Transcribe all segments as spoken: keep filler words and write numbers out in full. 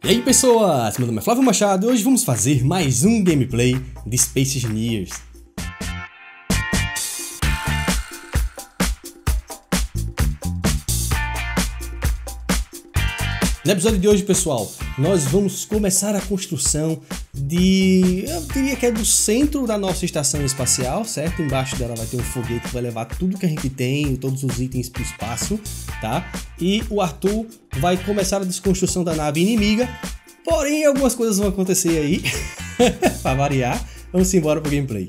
E aí pessoas, meu nome é Flávio Machado e hoje vamos fazer mais um gameplay de Space Engineers. No episódio de hoje, pessoal, nós vamos começar a construção de... eu diria que é do centro da nossa estação espacial, certo? Embaixo dela vai ter um foguete que vai levar tudo que a gente tem, todos os itens para o espaço, tá? E o Arthur vai começar a desconstrução da nave inimiga, porém algumas coisas vão acontecer aí, para variar. Vamos embora pro gameplay.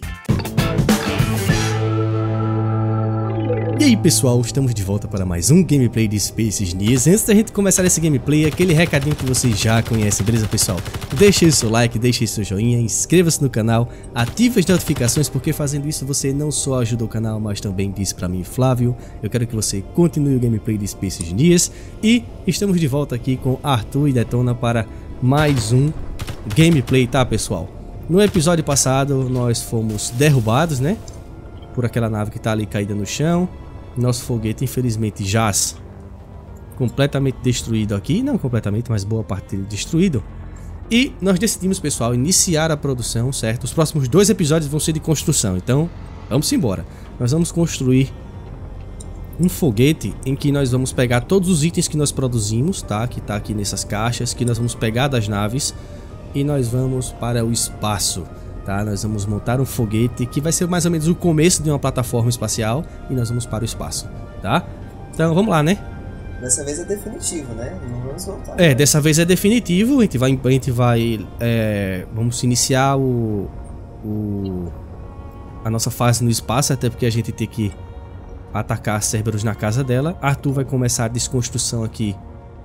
E aí pessoal, estamos de volta para mais um gameplay de Space Engineers. Antes da gente começar esse gameplay, aquele recadinho que vocês já conhecem, beleza pessoal? Deixe aí o seu like, deixe aí o seu joinha, inscreva-se no canal, ative as notificações, porque fazendo isso você não só ajuda o canal, mas também diz para mim, Flávio, eu quero que você continue o gameplay de Space Engineers. E estamos de volta aqui com Arthur e Detona para mais um gameplay, tá pessoal? No episódio passado nós fomos derrubados, né? Por aquela nave que tá ali caída no chão. Nosso foguete infelizmente jaz completamente destruído aqui, não completamente, mas boa parte dele destruído. E nós decidimos, pessoal, iniciar a produção, certo? Os próximos dois episódios vão ser de construção, então vamos embora. Nós vamos construir um foguete em que nós vamos pegar todos os itens que nós produzimos, tá? Que tá aqui nessas caixas, que nós vamos pegar das naves e nós vamos para o espaço. Tá, nós vamos montar um foguete que vai ser mais ou menos o começo de uma plataforma espacial e nós vamos para o espaço, tá? Então vamos lá, né? Dessa vez é definitivo, né? Não vamos voltar. É, dessa vez é definitivo. A gente vai, a gente vai, é, vamos iniciar o, o, a nossa fase no espaço, até porque a gente tem que atacar Cerberus na casa dela. Arthur vai começar a desconstrução aqui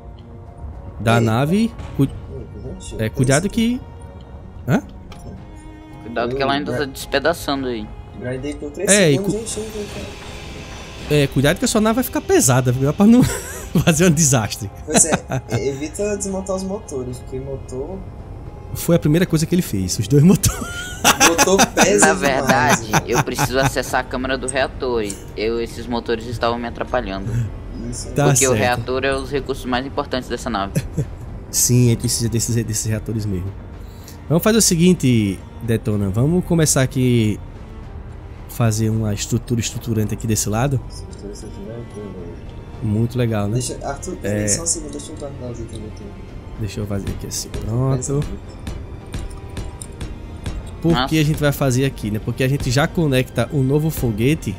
da Ei, nave. Cu é, cuidado que... Hã? Cuidado que ela ainda tá despedaçando aí. Grindei por três é, segundos cu... e chega, é, cuidado que a sua nave vai ficar pesada, viu? Pra não fazer um desastre. Pois é, evita desmontar os motores, porque motor... Foi a primeira coisa que ele fez, os dois motores. Motor pesa Na verdade, demais, eu preciso acessar a câmera do reator e eu, esses motores estavam me atrapalhando. Isso, tá porque certo. O reator é os recursos mais importantes dessa nave. Sim, a gente precisa desses, desses reatores mesmo. Vamos fazer o seguinte, Detona, vamos começar aqui fazer uma estrutura estruturante aqui desse lado. Muito legal, né? Deixa, Arthur, é... só um segundo, deixa eu guardar os itens aqui. Deixa eu fazer aqui assim, pronto. Por Nossa. que a gente vai fazer aqui, né? Porque a gente já conecta o novo foguete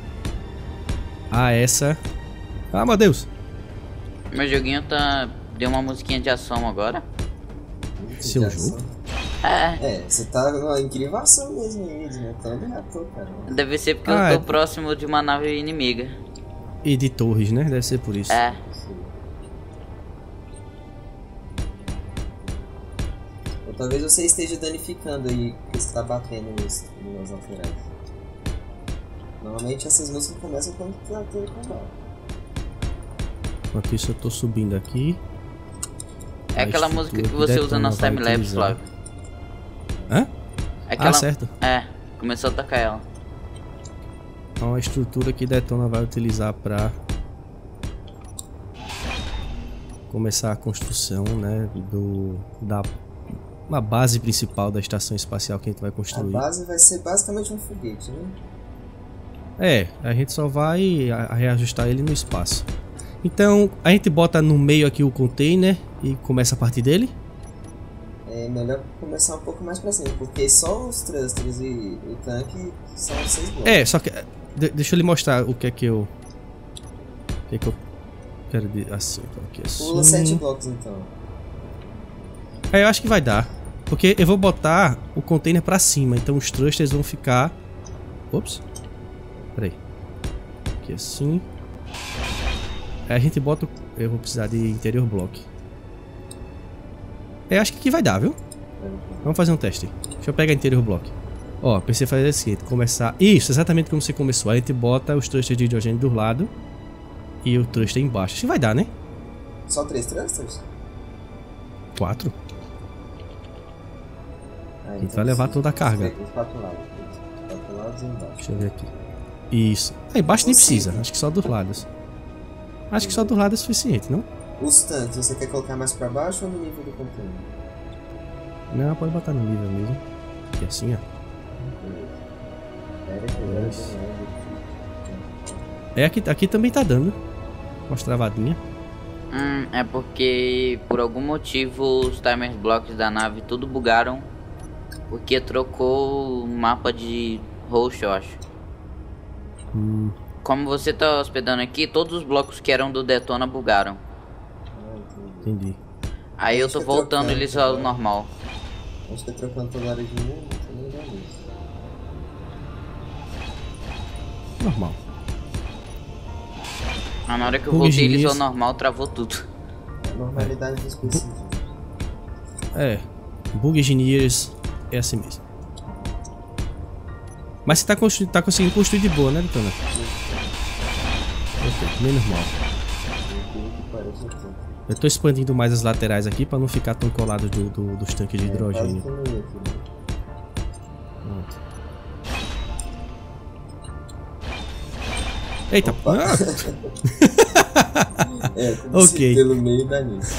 a essa... Ah, meu Deus! Meu joguinho tá... deu uma musiquinha de ação agora. Seu jogo? É. É, você tá numa incrível ação mesmo aí, desmontando o reator, cara. Deve ser porque ah, eu tô é... próximo de uma nave inimiga. E de torres, né? Deve ser por isso. É. Ou talvez você esteja danificando aí, porque você tá batendo nos, nos laterais. Normalmente essas músicas começam quando tá tendo combate. Enquanto isso eu tô subindo aqui. É aquela música que você usa nas timelapse, Flávio. Hã? Aquela... Ah, certo. É, começou a atacar ela. É uma estrutura que Detona vai utilizar para começar a construção, né, do da uma base principal da estação espacial que a gente vai construir. A base vai ser basicamente um foguete, né? É, a gente só vai reajustar ele no espaço. Então a gente bota no meio aqui o container e começa a partir dele. É melhor começar um pouco mais pra cima, porque só os thrusters e o tanque são seis blocos. É, só que de, deixa eu lhe mostrar o que é que eu o que é que eu quero dizer assim, então aqui assim. Pula sete blocos então. É, eu acho que vai dar, porque eu vou botar o container pra cima, então os thrusters vão ficar. Ops. Peraí. Aqui assim. Aí a gente bota, eu vou precisar de interior block. Eu acho que aqui vai dar, viu? Vamos fazer um teste. Deixa eu pegar interior block. Ó, pensei em fazer o seguinte, começar... Isso, exatamente como você começou. Aí a gente bota os thrusters de hidrogênio do lado e o thruster embaixo. Acho que vai dar, né? Só três thrusters? Quatro. Ah, a gente vai levar toda a carga. Os quatro lados. Quatro lados e embaixo. Deixa eu ver aqui. Isso. Aí embaixo nem precisa, acho que só dos lados. Acho que só dos lados é suficiente, não? Os tanques, você quer colocar mais pra baixo ou no nível do container? Não, pode botar no nível mesmo. Aqui assim, ó. É, aqui, aqui também tá dando. Umas travadinhas. Hum, é porque por algum motivo os timers blocks da nave tudo bugaram. Porque trocou o mapa de host, eu acho. Hum. Como você tá hospedando aqui, todos os blocos que eram do Detona bugaram. Entendi. Aí eu tô voltando trocando, eles ao tá? normal. Acho que é trocando toda hora de novo, também não é isso. Normal. Ah, na hora que eu Bug voltei eles ao Genius. normal, travou tudo. Normalidade específica. É. Bug Engineers é assim mesmo. Mas você tá, constru... tá conseguindo construir de boa, né, Detona? Ok, menos mal. Eu tô expandindo mais as laterais aqui pra não ficar tão colado do, do, dos tanques de hidrogênio. Pronto. Eita, ah. É, ok. Pelo meio da nisso.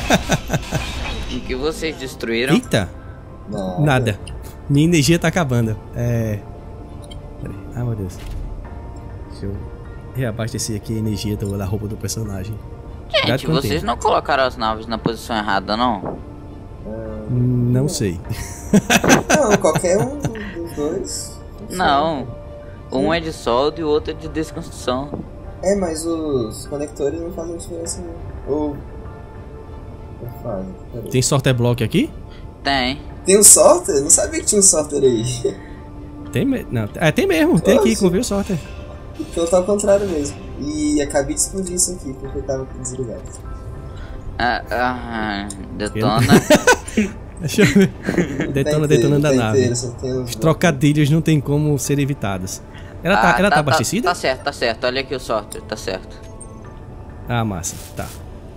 O que vocês destruíram? Eita! Nada. Nada. Minha energia tá acabando. É. Peraí. Ai meu Deus. Deixa eu reabastecer aqui a energia do, da roupa do personagem. Gente, vocês não colocaram as naves na posição errada, não? Não sei. Não, qualquer um dos dois. Não. Um é de solda e o outro é de desconstrução. É, mas os conectores não fazem diferença não. Ou... Ou fazem. Peraí. Tem sorter block aqui? Tem. Tem um sorter? Eu não sabia que tinha um sorter aí. Tem me... Não, é, tem mesmo. Tem aqui, com o sorter. Então tá ao contrário mesmo. E acabei de explodir isso aqui, porque tava desligado. Ah, ah, detona. Deixa eu ver. Detona, Tá detonando a tá nave. inteiro, só tem os Os trocadilhos não tem como ser evitados. Ela tá, Ah, ela tá, abastecida? Tá certo, tá certo. Olha aqui o sorter, tá certo. Ah, massa. Tá.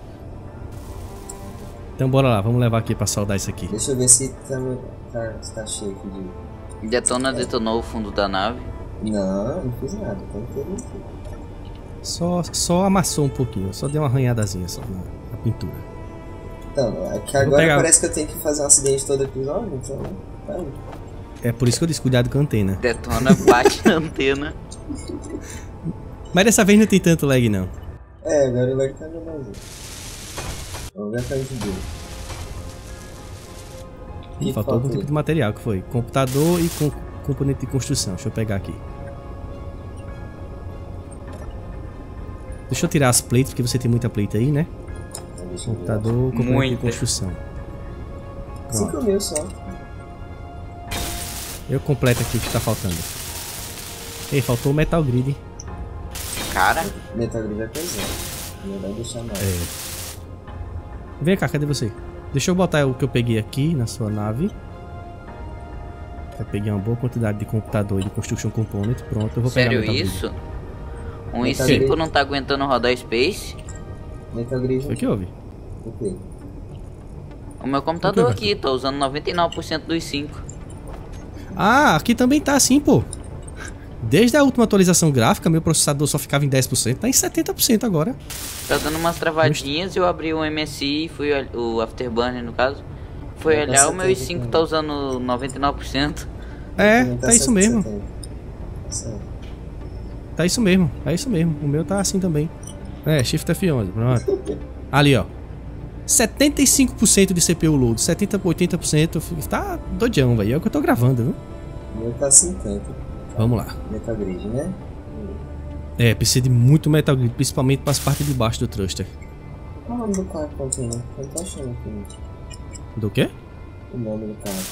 Então bora lá, vamos levar aqui pra soldar isso aqui. Deixa eu ver se tá, tá, se tá cheio aqui de... Detona detonou o fundo da nave. Não, não fiz nada, tá inteiro aqui. Só, só amassou um pouquinho, só deu uma arranhadazinha só na, na pintura. Então, é que agora pegar... parece que eu tenho que fazer um acidente todo episódio, então... Tá aí. É por isso que eu disse cuidado com a antena. Detona, bate na antena. Mas dessa vez não tem tanto lag não. É, agora vai estar no Brasil. Vamos ver pra onde deu. Ih, faltou algum tipo de material, que foi? Computador e com, componente de construção. Deixa eu pegar aqui. Deixa eu tirar as plates, porque você tem muita plate aí, né? Computador, componente Muita. de construção. cinco mil só. Eu completo aqui o que tá faltando. Ei, faltou o Metal Grid. Cara, Metal Grid vai pesar. Melhor deixar mais. É. Vem cá, cadê você? Deixa eu botar o que eu peguei aqui na sua nave. Eu peguei uma boa quantidade de computador e de construction component. Pronto, eu vou pegar sério Metal Grid. isso? Um e Metal cinco Grid. não tá aguentando rodar Space? Metal Grid. Foi o que houve? O quê? O meu computador Ok, aqui, tô usando noventa e nove por cento dos cinco. Ah, aqui também tá assim, pô. Desde a última atualização gráfica, meu processador só ficava em dez por cento, tá em setenta por cento agora. Tá dando umas travadinhas e eu abri o M S I, fui ol- o Afterburner no caso. Fui Vai pra olhar, o meu i setenta cinco também. tá usando noventa e nove por cento. É, Também tá isso cento e mesmo. setenta. Certo. Tá isso mesmo, é isso mesmo. O meu tá assim também. É, Shift F onze, pronto. Ali, ó. setenta e cinco por cento de C P U load, setenta por oitenta por cento. Tá doidão, velho. É o que eu tô gravando, viu? O meu tá cinquenta. Vamos lá. Metal Grid, né? É, precisa de muito Metal Grid, principalmente para as partes de baixo do thruster. Qual o nome do carro container? Eu não tô achando aqui Do quê? o nome do carro.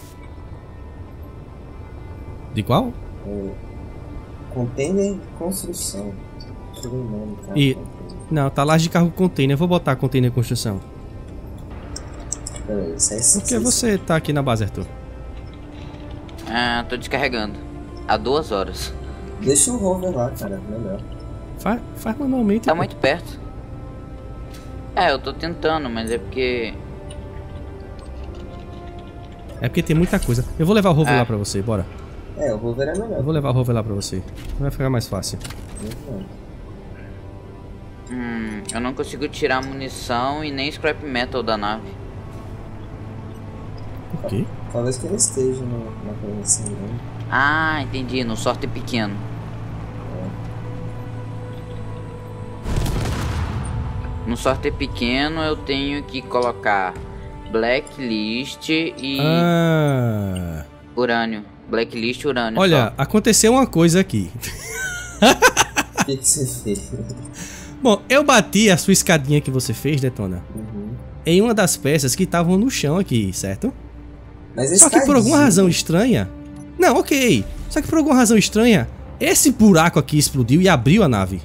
De qual? É, container de construção. Deixa eu ver o nome do carro. E- container. Não, tá laje de carro container. Eu vou botar container construção. Peraí, isso é Por que você tá aqui na base, Arthur? Ah, tô descarregando. Há duas horas. Deixa o rover lá, cara, melhor. Faz, faz manualmente. Tá pô. muito perto. É, eu tô tentando, mas é porque... É porque tem muita coisa. Eu vou levar o rover É. lá pra você, bora. É, o rover é melhor. Eu vou levar o rover lá pra você. Vai ficar mais fácil. Muito bom. Hum, eu não consigo tirar munição e nem scrap metal da nave. Por quê? Talvez que ele esteja no, na coisa assim, né? Ah, entendi, no sorte pequeno. No sorte pequeno eu tenho que colocar blacklist e Ah. urânio. Blacklist e urânio. Olha, só. aconteceu uma coisa aqui. O que, que você fez? Bom, eu bati a sua escadinha que você fez, Detona, Uhum. em uma das peças que estavam no chão aqui, certo? Mas Só que por alguma razão estranha... Não, ok. Só que por alguma razão estranha, esse buraco aqui explodiu e abriu a nave.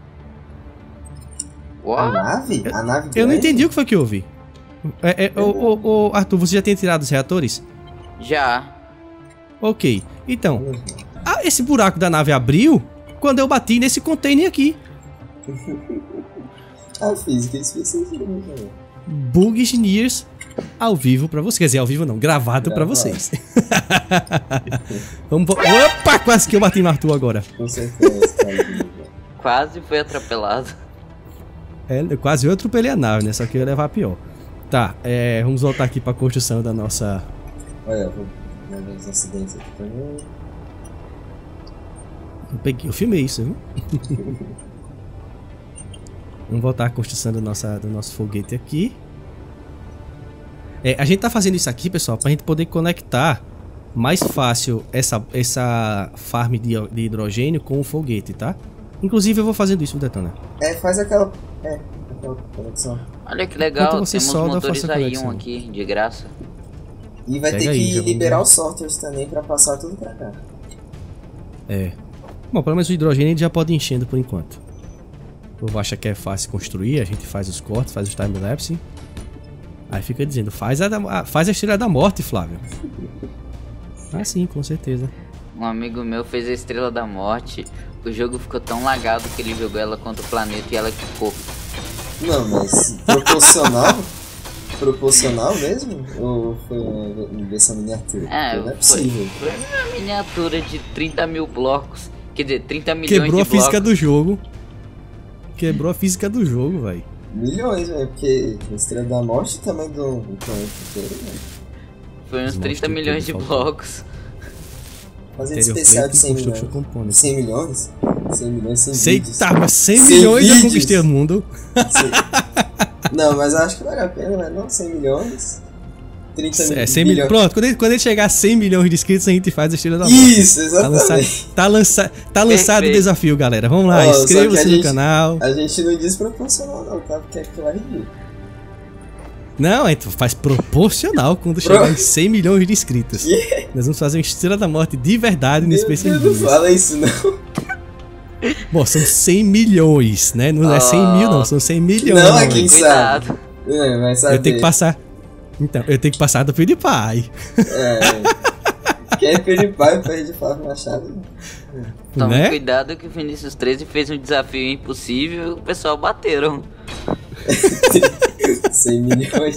A What? nave? A nave Eu não grande? entendi o que foi que houve. É, é, ô, ô, ô, Arthur, você já tem tirado os reatores? Já. Ok. Então, Uhum. ah, esse buraco da nave abriu quando eu bati nesse container aqui. A física, isso fez sentido, né? Bug Engineers ao vivo pra vocês. Quer dizer, ao vivo não, gravado pra Gravado. vocês. Vamos... vo- Opa, quase que eu bati no Arthur agora. Com certeza, cara. Quase foi atropelado. É, quase eu atropelei a nave, né? Só que eu ia levar a pior. Tá, é, vamos voltar aqui pra construção da nossa... Olha, eu vou ver os acidentes aqui também. Eu peguei, eu filmei isso, viu? Vamos voltar à construção da nossa, do nosso foguete aqui. É, a gente tá fazendo isso aqui, pessoal, pra gente poder conectar mais fácil essa, essa farm de, de hidrogênio com o foguete, tá? Inclusive eu vou fazendo isso, Detona. É, faz aquela. É, aquela conexão. Olha que legal, Enquanto você temos solda, eu motores faço a a conexão. íon aqui, de graça. E vai Pega ter aí, que já vamos liberar ver. os softwares também pra passar tudo pra cá. É. Bom, pelo menos o hidrogênio a gente já pode ir enchendo por enquanto. O povo acha que é fácil construir, a gente faz os cortes, faz os timelapse. Aí fica dizendo, faz a, a, faz a estrela da morte, Flávio. Ah, sim, com certeza. Um amigo meu fez a Estrela da Morte. O jogo ficou tão lagado que ele jogou ela contra o planeta e ela quicou. Não, mas proporcional? Proporcional mesmo? Ou foi uma versão miniatura? É, Não é foi, possível. foi uma miniatura de trinta mil blocos. Quer dizer, trinta milhões Quebrou a de física blocos. do jogo. Quebrou a física do jogo, velho. Milhões, velho, porque a Estrela da Morte é o tamanho do do planeta inteiro, né? Foi uns Os trinta monstros milhões de tudo, faltou. blocos. Fazendo Interior especial plate de cem e construction milhões. components. cem milhões? cem milhões sem Sei, vídeos. tá, mas cem Sem milhões eu vídeos. conquistei o mundo. cem Não, mas eu acho que vale a pena, né? Não, cem milhões. trinta É, mil- cem mil... bilhões. Pronto, quando ele, quando ele chegar a cem milhões de inscritos, a gente faz a estrela da morte. Isso, Tá lançado, exatamente. tá lança, tá lançado o Perfeito. desafio, galera. Vamos lá, Ó, só inscreva-se que a no gente- canal. A gente não diz proporcional não, tá? Porque aquilo é ridículo. Não, a gente faz proporcional quando Pro- chegar em cem milhões de inscritos. Yeah. Nós vamos fazer uma estrela da morte de verdade nesse Meu Space Deus, não News. fala isso não. Bom, são cem milhões, né? Não é cem mil, não, são cem milhões. Não, é quem Cuidado. sabe. É, vai saber. Eu tenho que passar. Então, eu tenho que passar do PewDiePie. É. Quem é PewDiePie perde Flávio Machado. Tome Né? cuidado que o Vinícius treze fez um desafio impossível e o pessoal bateram. cem milhões.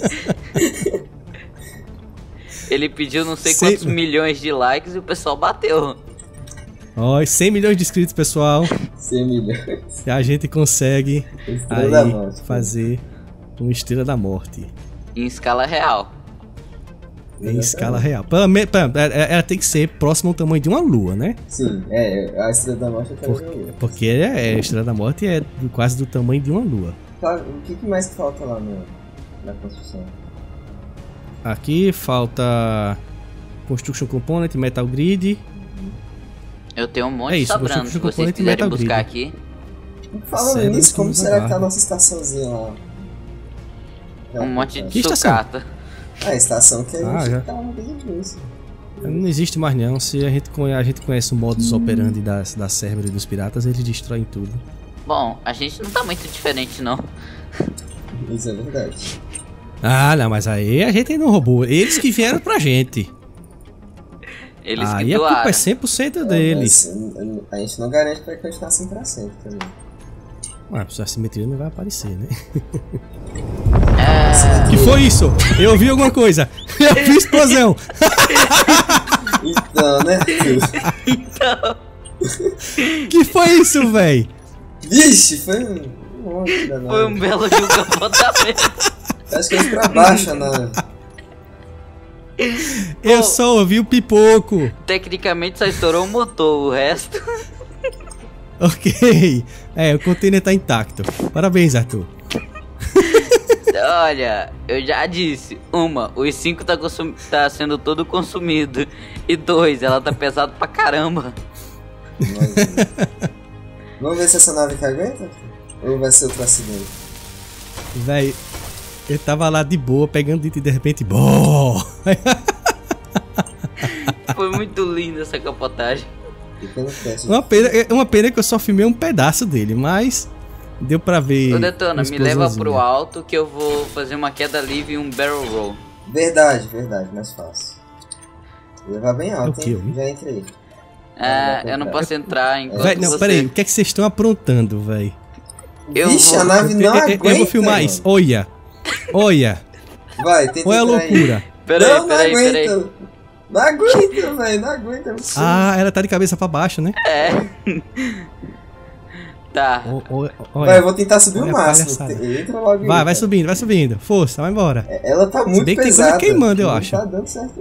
Ele pediu não sei Cem- quantos milhões de likes e o pessoal bateu. Ó, cem milhões de inscritos, pessoal. cem milhões. E a gente consegue Estrela da aí Morte. fazer uma estrela da morte. Em escala real. Em escala real. Pelo me- pelo- Ela ela tem que ser próxima ao tamanho de uma lua, né? Sim, é, a Estrela da Morte eu quero ver. Porque, porque é, a estrela da morte é do- quase do tamanho de uma lua. Flávio, o que, que mais que falta lá no, na construção? Aqui falta Construction Component, Metal Grid. Eu tenho um monte É isso, sobrando. você Se ficou vocês com quiserem Metal buscar Grid. aqui, Falando Cérebros nisso, que como nos será que tá a aguardam. nossa estaçãozinha lá? um monte de Que estação? sucata. Ah, a estação que a Ah, gente já. tá desde isso. Não existe mais não. Se a gente, conhe- a gente conhece o modus operandi das, da Cerberus e dos piratas, eles destroem tudo. Bom, a gente não tá muito diferente não. Isso é verdade. Ah, não, mas aí a gente não roubou. Eles que vieram pra gente. Eles Aí que a culpa doaram. é cem por cento deles. É, mas a gente não garante que vai continuar assim pra sempre também. Ah, a simetria não vai aparecer, né? É, Que foi isso? Eu ouvi alguma coisa. Eu vi explosão. Então, né? então, Que foi isso, véi? Vixe, foi um, monte da nave. Foi um belo de um capotamento. Acho que é pra baixo a nave. Eu Pô. só ouvi o pipoco. Tecnicamente só estourou o motor, o resto... Ok. É, o container tá intacto. Parabéns, Arthur. Olha, eu já disse. Uma, os cinco tá, consum... tá sendo todo consumido. E dois, ela tá pesada pra caramba. Vamos ver se essa nave que aguenta? Ou vai ser outro acidente? Véi, eu tava lá de boa, pegando item e de repente... Bom! Foi muito linda essa capotagem. Uma pena, uma pena que eu só filmei um pedaço dele, mas... Deu pra ver... Ô Detona, uma me leva explosãozinha. pro alto que eu vou fazer uma queda livre e um barrel roll. Verdade, verdade, mais fácil. Vou levar bem alto, É o quê, hein? hein? Já entrei. Ah, eu não posso entrar enquanto Véi, não, você... peraí, o que é que vocês estão aprontando, véi? Eu Vixe, vou- a nave Eu, não eu- aguenta, eu vou filmar isso, mano. olha! Olha! Vai, tenta Olha a entrar aí. loucura! Peraí, Não, não peraí, peraí. aguenta. Não aguenta, velho, não aguenta. É absurdo. Ah, ela tá de cabeça pra baixo, né? É. Tá. Ó, ó, Vai, olha. eu vou tentar subir Olha o a máximo. palhaçada. Entra logo aí, Vai, vai cara. subindo, vai subindo. Força, vai embora. Ela tá muito bem que tem coisa pesada. queimando, eu não acho. Não tá dando certo,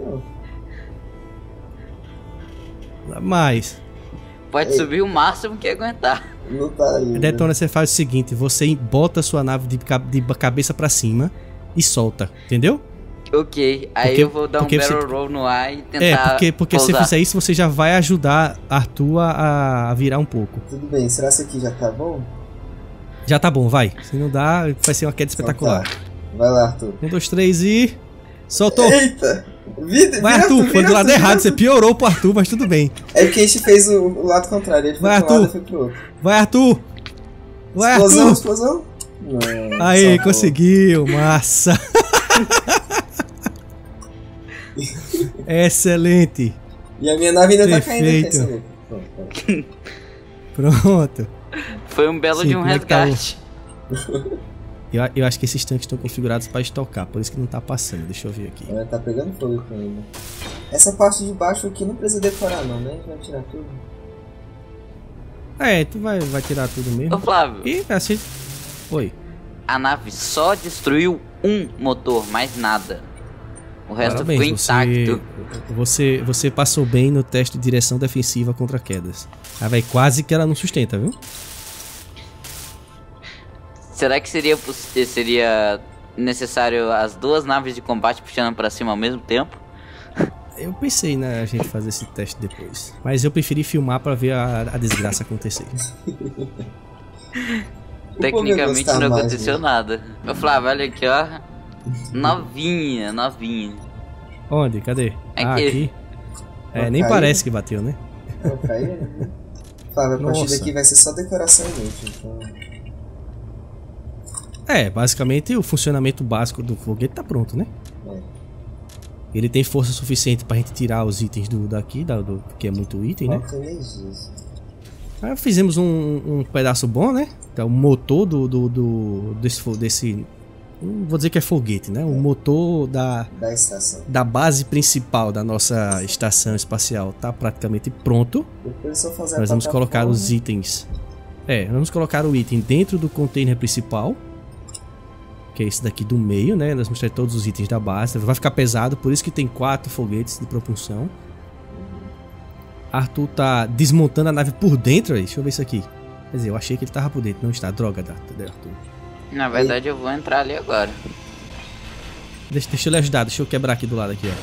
não. Mas, Pode Ei. subir o máximo que aguentar. Não tá aí. Detona, você faz o seguinte: você bota a sua nave de, ca- de cabeça pra cima e solta, entendeu? Ok, aí Porque- eu vou dar um porque barrel você- roll no ar e tentar É, porque, porque se você pousar. fizer isso, você já vai ajudar Arthur a, a virar um pouco. Tudo bem, será que isso aqui já tá bom? Já tá bom, vai. Se não dá, vai ser uma queda Então espetacular. tá. Vai lá, Arthur. Um, dois, três e. Soltou! Eita! Vida, Vai, vira, Arthur, vira, foi do lado vira, errado, você Arthur. piorou pro Arthur, mas tudo bem. É porque a gente fez o, o lado contrário. Ele foi Vai, pro lado e Arthur. foi pro outro. Vai, Arthur! Vai, Explosão, Arthur! explosão. Não, Aí, salvou. conseguiu, massa! Excelente! E a minha nave ainda tá caindo aqui. Perfeito. essa louca. Pronto, pronto. Pronto. Foi um belo Sim, de um como é que tá o- resgate. Eu, eu acho que esses tanques estão configurados para estocar, por isso que não tá passando. Deixa eu ver aqui. Ela tá pegando fogo aqui ainda. Essa parte de baixo aqui não precisa decorar não, né? A gente vai tirar tudo. É, tu vai, vai tirar tudo mesmo. Ô Flávio, E assim. Oi. a nave só destruiu um motor, mais nada. O resto Parabéns, ficou intacto. Você, você, você passou bem no teste de direção defensiva contra quedas. Ah, vai, quase que ela não sustenta, viu? Será que seria, poss- seria necessário as duas naves de combate puxando pra cima ao mesmo tempo? Eu pensei na gente fazer esse teste depois. Mas eu preferi filmar pra ver a, a desgraça acontecer. Tecnicamente gostar não mais, aconteceu né? nada. Ô Flávio, olha aqui, ó. Novinha, novinha. Onde? Cadê? Ah, Aqui. aqui. É, Não nem caiu? parece que bateu, né? Não, caiu, né? Flávio, a partir Nossa. daqui vai ser só decoração inútil, então... É, basicamente o funcionamento básico do foguete tá pronto, né? É. Ele tem força suficiente pra gente tirar os itens do daqui, da, do, que é muito item, né? Falta energia. Aí fizemos um, um pedaço bom, né? Que é o motor do, do, do desse, fo- desse, não vou dizer que é foguete, né? O motor da, Da estação. da base principal da nossa estação espacial tá praticamente pronto. Depois é só fazer a Nós vamos colocar plataforma. os itens. É, nós vamos colocar o item dentro do container principal, que é esse daqui do meio, né? Nós vamos ter todos os itens da base. Vai ficar pesado, por isso que tem quatro foguetes de propulsão. Arthur tá desmontando a nave por dentro aí. Deixa eu ver isso aqui. Quer dizer, eu achei que ele tava por dentro. Não está. Droga, Arthur. Na verdade eu vou entrar ali agora. Deixa, deixa eu lhe ajudar. Deixa eu quebrar aqui do lado aqui, ó.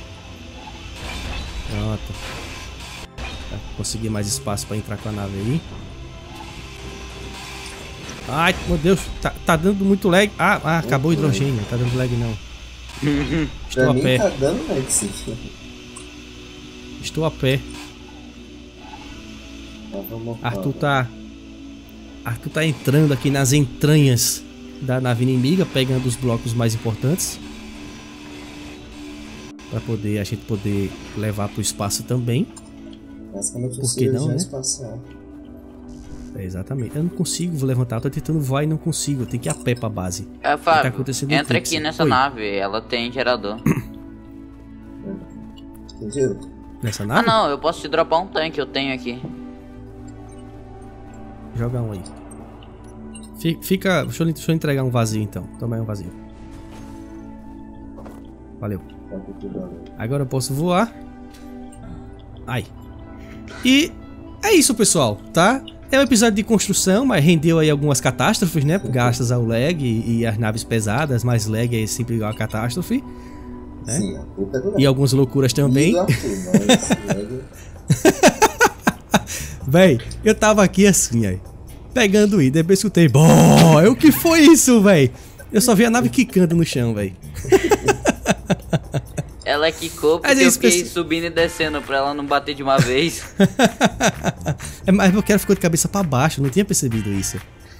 Pronto. Pra conseguir mais espaço pra entrar com a nave aí. Ai, meu Deus. Tá, tá dando muito lag. Ah, ah acabou o hidrogênio. Não tá dando lag, não. Estou Pra a mim pé. tá dando, né, que se... Estou a pé. Tá, vamos Arthur tá... Arthur tá entrando aqui nas entranhas da nave inimiga, pegando os blocos mais importantes. Pra poder, a gente poder levar pro espaço também. Basicamente um Por que não, cirurgião né? espacial. É, exatamente. Eu não consigo vou levantar. Eu tô tentando voar e não consigo. Eu tenho que ir a pé pra base. É, Fábio, tá acontecendo um entra eclipse. aqui nessa Oi. nave, ela tem gerador. Entendeu? Nessa Ah nave? não, eu posso te dropar um tanque, eu tenho aqui. Joga um aí. Fica... Deixa eu, deixa eu entregar um vazio, então. Toma aí um vazio. Valeu. Agora eu posso voar. Ai. E é isso, pessoal, tá? É um episódio de construção, mas rendeu aí algumas catástrofes, né? Graças ao lag e, e as naves pesadas, mas lag é sempre igual a catástrofe. Né? Sim, a culpa é do lag. E algumas loucuras também. E do Arthur, mas lag... Véi, eu tava aqui assim, aí, pegando o item, depois escutei. Bom, o que foi isso, véi? Eu só vi a nave quicando no chão, véi. Ela quicou porque é eu fiquei pessoal... subindo e descendo pra ela não bater de uma vez. É, mas porque ela ficou de cabeça pra baixo, eu não tinha percebido isso.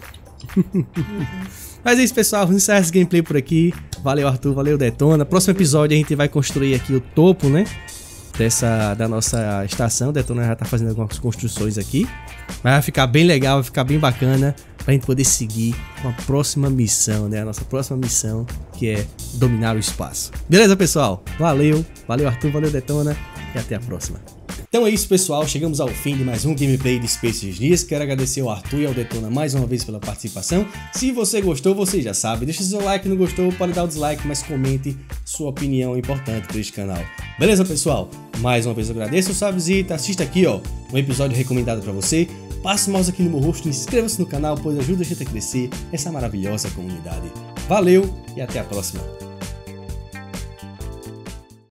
Mas é isso, pessoal, vamos encerrar esse gameplay por aqui. Valeu, Arthur, valeu, Detona. Próximo episódio a gente vai construir aqui o topo, né? Dessa, da nossa estação. Detona já tá fazendo algumas construções aqui. Mas vai ficar bem legal, vai ficar bem bacana pra gente poder seguir com a próxima missão, né? A nossa próxima missão, que é dominar o espaço. Beleza, pessoal? Valeu, valeu, Arthur, valeu, Detona, e até a próxima. Então é isso, pessoal, chegamos ao fim de mais um gameplay de Space Engineers. Quero agradecer ao Arthur e ao Detona mais uma vez pela participação. Se você gostou, você já sabe, deixa seu like, não gostou, pode dar o dislike, mas comente sua opinião importante para este canal. Beleza, pessoal? Mais uma vez eu agradeço a sua visita, assista aqui, ó, um episódio recomendado para você. Passe o mouse aqui no meu rosto, inscreva-se no canal, pois ajuda a gente a crescer essa maravilhosa comunidade. Valeu e até a próxima.